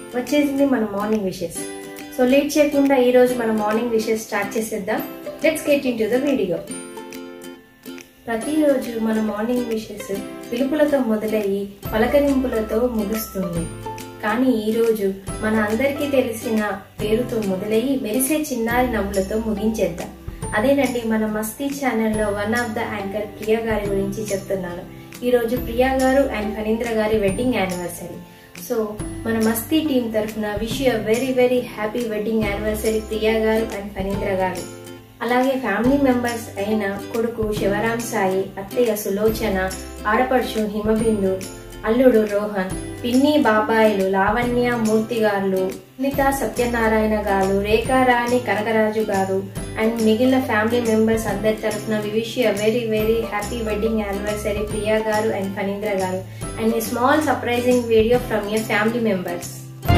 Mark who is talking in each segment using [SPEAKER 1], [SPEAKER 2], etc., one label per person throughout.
[SPEAKER 1] వచ్చేసింది మన morning wishes. So late చేయకుండా ఈ రోజు మన మార్నింగ్ విషెస్ స్టార్ట్ చేసేద్దాం. Let's get into the video. ప్రతిరోజు మన మార్నింగ్ విషెస్ పిలుపులతో మొదలయ్యి పలకరింపులతో ముగుస్తుంది. కానీ ఈరోజు మన అందరికీ తెలిసిన పేరుతో మొదలయ్యి మెరిసే చిన్నారి నవ్వులతో ముగించేద్దాం. అదేనండి, మన మస్తీ ఛానల్లో one of the anchor Priya గారి గురించి చెప్తున్నాను. ఈరోజు ప్రియా గారు అండ్ ఫణీంద్ర గారి వెడ్డింగ్ యానివర్సరీ. సో మన మస్తీ టీం తరఫున wish you very very happy wedding anniversary Priya గారు అండ్ ఫణీంద్ర గారు. అలాగే ఫ్యామిలీ మెంబర్స్ అయిన కొడుకు శివరాం సాయి, అత్తయ్య సులోచన, ఆడపడుచు హిమబిందు, అల్లుడు రోహన్, పిన్ని బాబాయిలు లావణ్య మూర్తి గారు, సునీత సత్యనారాయణ గారు, రేఖారాణి కనకరాజు గారు అండ్ మిగిలిన ఫ్యామిలీ మెంబర్స్ అందరి తరఫున we wish you very very happy wedding anniversary Priya గారు అండ్ ఫణీంద్ర గారు and a small surprising video from your family members.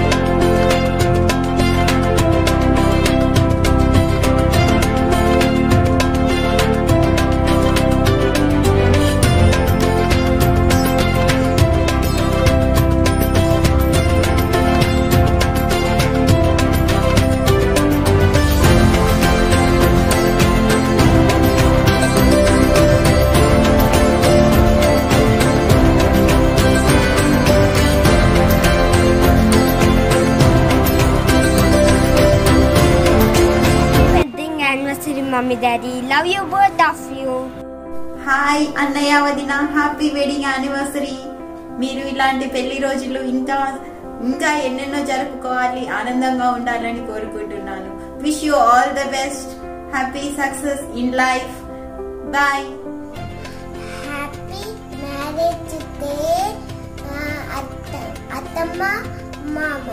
[SPEAKER 2] Mommy, Daddy, love you both of you.
[SPEAKER 3] Hi అన్నయ్య వదిన, హ్యాపీ వెడ్డింగ్ యానివర్సరీ. మీరు ఇలాంటి పెళ్లి రోజులు ఇంకా ఎన్నెన్నో జరుపుకోవాలి, ఆనందంగా ఉండాలని కోరుకుంటున్నాను. Wish you all the best, happy success in life. Bye.
[SPEAKER 2] Happy marriage day, Attamma, Mama.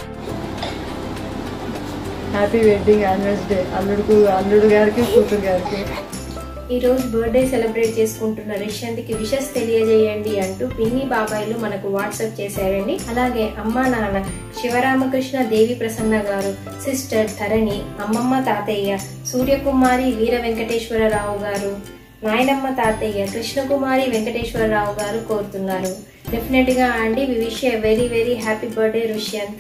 [SPEAKER 4] Happy wedding anniversary అల్లుడు గారికి కూతురు గారికి.
[SPEAKER 1] ఈ రోజు బర్త్డే సెలబ్రేట్ చేసుకుంటున్న రిషంత్కి విషెస్ తెలియజేయండి అంటూ పిన్ని బాబాయిలు మనకు వాట్సాప్ చేశారండి. అలాగే అమ్మా నాన్న శివరామకృష్ణ, దేవి ప్రసన్న గారు, సిస్టర్ ధరణి, అమ్మమ్మ తాతయ్య సూర్యకుమారి వీర వెంకటేశ్వరరావు గారు, నాయనమ్మ తాతయ్య కృష్ణకుమారి వెంకటేశ్వరరావు గారు కోరుతున్నారు. డెఫినెట్ గా అండి, we wish you very very happy birthday Rishanth.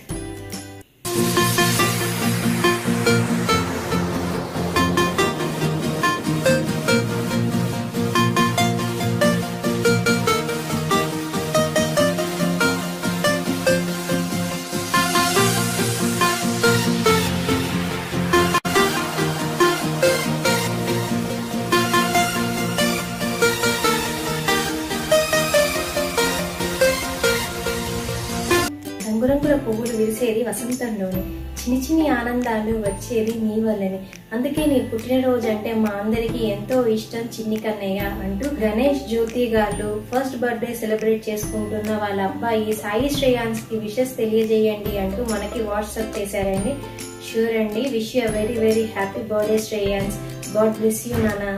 [SPEAKER 1] రంగురంగుల పువ్వులు విరిసేది వసంతంలోనే, చిన్ని చిన్ని ఆనందాలు వచ్చేది నీ వల్లనే. అందుకే నీ పుట్టినరోజు అంటే మా అందరికి ఎంతో ఇష్టం చిన్ని కన్నయ్య అంటూ గణేష్ జ్యోతి గారు ఫస్ట్ బర్త్డే సెలబ్రేట్ చేసుకుంటున్న వాళ్ళ అబ్బాయి సాయి శ్రేయాన్స్ కి విషెస్ తెలియజేయండి అంటూ మనకి వాట్సాప్ చేశారండి. షూర్ అండి, wish you very very happy birthday Shreyans. God bless you నానా.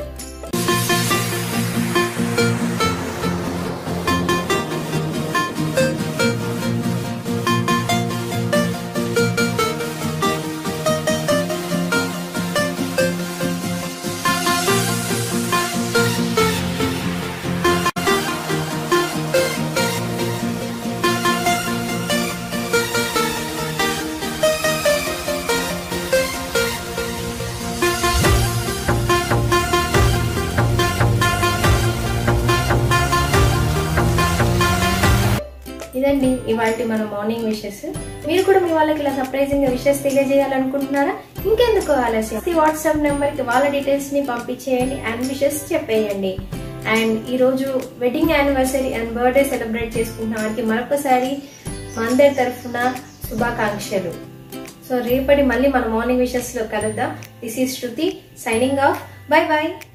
[SPEAKER 1] ఇదండి ఇవాళ మన మార్నింగ్ విషెస్. మీరు కూడా మీ వాళ్ళకి ఇలా సర్ప్రైజింగ్ గా విషెస్ తెలియజేయాలనుకుంటున్నారా? ఇంకెందుకు ఆలస్యం, వాట్సాప్ నెంబర్ కి వాళ్ళ డీటెయిల్స్ ని పంపించేయండి అండ్ విషెస్ చెప్పేయండి. అండ్ ఈ రోజు wedding anniversary and birthday celebrate చేసుకుంటున్న వారికి మరొకసారి మా అందరి తరఫున శుభాకాంక్షలు. సో రేపటి మళ్ళీ మన మార్నింగ్ విషెస్ లో కలుద్దాం. This is Shruti signing off. Bye by.